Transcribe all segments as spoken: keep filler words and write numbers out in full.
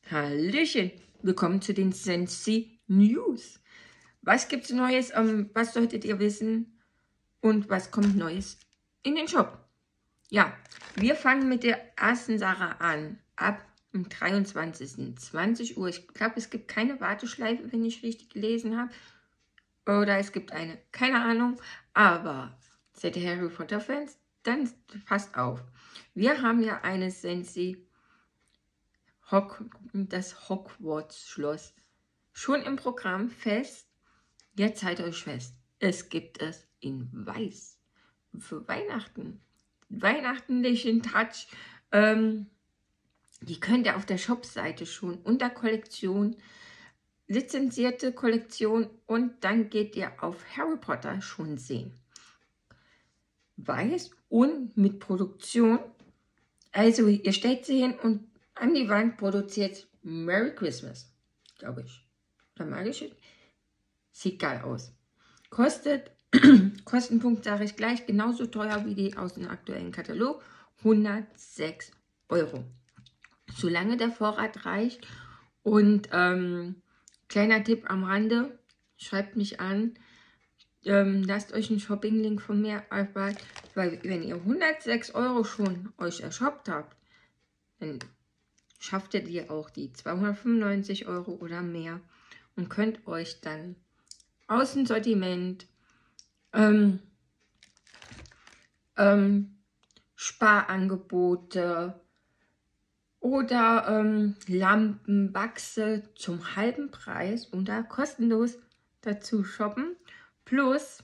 Hallöchen, willkommen zu den Sensi News. Was gibt's Neues? Ähm, was solltet ihr wissen? Und was kommt Neues in den Shop? Ja, wir fangen mit der ersten Sache an. Ab dem dreiundzwanzigsten zwanzig Uhr. Ich glaube, es gibt keine Warteschleife, wenn ich richtig gelesen habe. Oder es gibt eine, keine Ahnung. Aber seid ihr Harry Potter Fans? Dann passt auf. Wir haben ja eine Sensi Hock, das Hogwarts-Schloss schon im Programm fest. Jetzt haltet euch fest, es gibt es in Weiß für Weihnachten. Weihnachtlichen Touch. Ähm, die könnt ihr auf der Shop-Seite schon unter Kollektion, lizenzierte Kollektion, und dann geht ihr auf Harry Potter schon sehen. Weiß und mit Produktion. Also ihr stellt sie hin und an die Wand produziert Merry Christmas, glaube ich. Oder magisch. Sieht geil aus. Kostet, Kostenpunkt sage ich gleich, genauso teuer wie die aus dem aktuellen Katalog. hundertsechs Euro. Solange der Vorrat reicht. Und ähm, kleiner Tipp am Rande, schreibt mich an. Ähm, lasst euch einen Shopping-Link von mir einfach, weil wenn ihr hundertsechs Euro schon euch ershoppt habt, dann schafft ihr die auch die zweihundertfünfundneunzig Euro oder mehr und könnt euch dann aus dem Sortiment ähm, ähm, Sparangebote oder ähm, Lampen, Wachse zum halben Preis und da kostenlos dazu shoppen. Plus,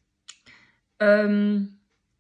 ähm,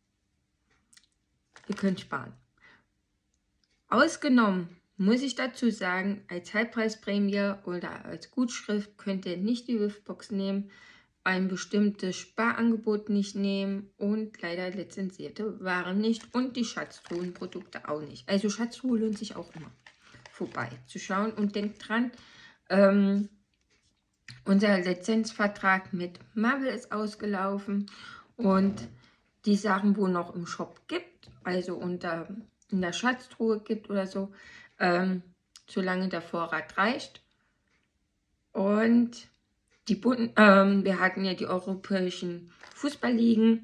ihr könnt sparen. Ausgenommen, muss ich dazu sagen, als Halbpreisprämie oder als Gutschrift könnt ihr nicht die Whiffbox nehmen, ein bestimmtes Sparangebot nicht nehmen und leider lizenzierte Waren nicht und die Schatztruhenprodukte auch nicht. Also Schatztruhe lohnt sich auch immer vorbei zu schauen und denkt dran, ähm, unser Lizenzvertrag mit Marvel ist ausgelaufen und die Sachen, wo noch im Shop gibt, also unter in der Schatztruhe gibt oder so, ähm, solange der Vorrat reicht. Und die Bund ähm, wir hatten ja die europäischen Fußballligen,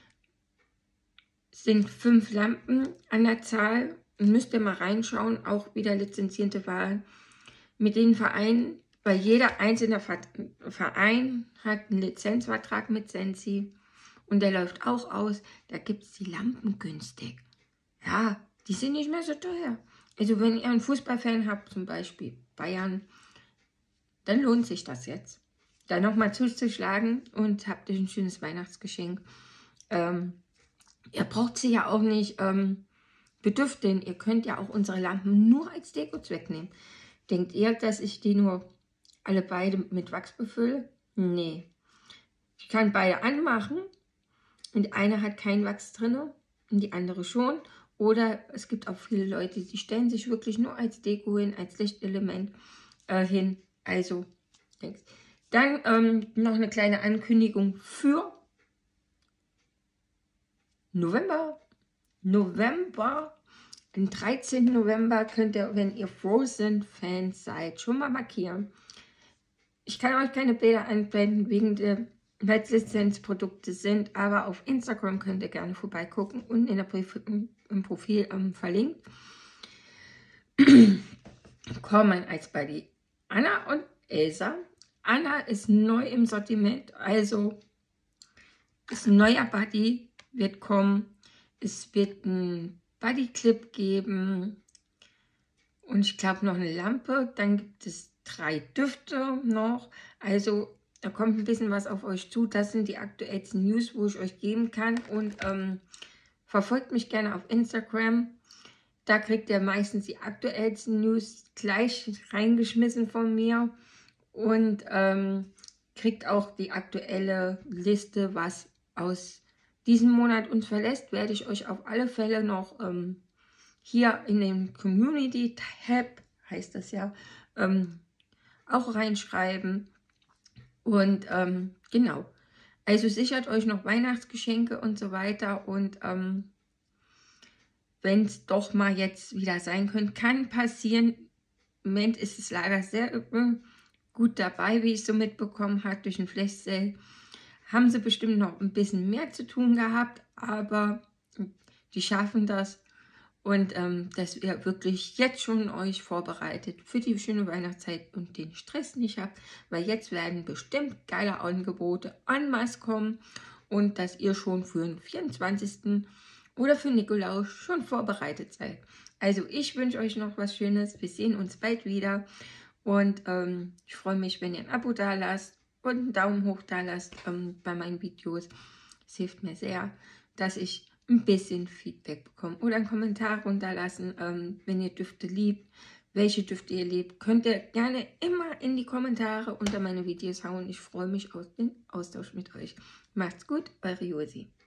sind fünf Lampen an der Zahl. Müsst ihr mal reinschauen, auch wieder lizenzierte Waren mit den Vereinen, weil jeder einzelne Verein hat einen Lizenzvertrag mit Sensi und der läuft auch aus. Da gibt es die Lampen günstig. Ja, die sind nicht mehr so teuer. Also wenn ihr einen Fußballfan habt, zum Beispiel Bayern, dann lohnt sich das jetzt, da nochmal zuzuschlagen und habt ihr ein schönes Weihnachtsgeschenk. Ähm, ihr braucht sie ja auch nicht ähm, bedüfteln. Ihr könnt ja auch unsere Lampen nur als Dekozweck nehmen. Denkt ihr, dass ich die nur alle beide mit Wachs befülle? Nee. Ich kann beide anmachen und die eine hat kein Wachs drin und die andere schon. Oder es gibt auch viele Leute, die stellen sich wirklich nur als Deko hin, als Lichtelement äh, hin. Also, denkst. Dann ähm, noch eine kleine Ankündigung für November. November. Am dreizehnten November könnt ihr, wenn ihr Frozen-Fans seid, schon mal markieren. Ich kann euch keine Bilder einblenden, wegen der, weil es Lizenzprodukte sind, aber auf Instagram könnt ihr gerne vorbeigucken und in der Profil, im Profil ähm, verlinkt. Kommen als bei die Anna und Elsa. Anna ist neu im Sortiment, also ist ein neuer Buddy, wird kommen. Es wird ein Bodyclip geben und ich glaube noch eine Lampe. Dann gibt es drei Düfte noch. Also da kommt ein bisschen was auf euch zu. Das sind die aktuellsten News, wo ich euch geben kann. Und ähm, verfolgt mich gerne auf Instagram. Da kriegt ihr meistens die aktuellsten News gleich reingeschmissen von mir. Und ähm, kriegt auch die aktuelle Liste, was aus diesem Monat uns verlässt, werde ich euch auf alle Fälle noch ähm, hier in den Community-Tab, heißt das ja, ähm, auch reinschreiben. Und ähm, genau, also sichert euch noch Weihnachtsgeschenke und so weiter. Und ähm, wenn es doch mal jetzt wieder sein könnte, kann passieren, Moment ist es leider sehr äh, gut dabei, wie ich so mitbekommen habe, durch ein Flash Sale. Haben sie bestimmt noch ein bisschen mehr zu tun gehabt, aber die schaffen das. Und ähm, dass ihr wirklich jetzt schon euch vorbereitet für die schöne Weihnachtszeit und den Stress nicht habt, weil jetzt werden bestimmt geile Angebote en masse kommen und dass ihr schon für den vierundzwanzigsten oder für Nikolaus schon vorbereitet seid. Also ich wünsche euch noch was Schönes. Wir sehen uns bald wieder und ähm, ich freue mich, wenn ihr ein Abo da lasst und einen Daumen hoch da lasst ähm, bei meinen Videos. Es hilft mir sehr, dass ich ein bisschen Feedback bekommen oder einen Kommentar runterlassen, ähm, wenn ihr Düfte liebt, welche Düfte ihr liebt, könnt ihr gerne immer in die Kommentare unter meine Videos hauen. Ich freue mich auf den Austausch mit euch. Macht's gut, eure Josi.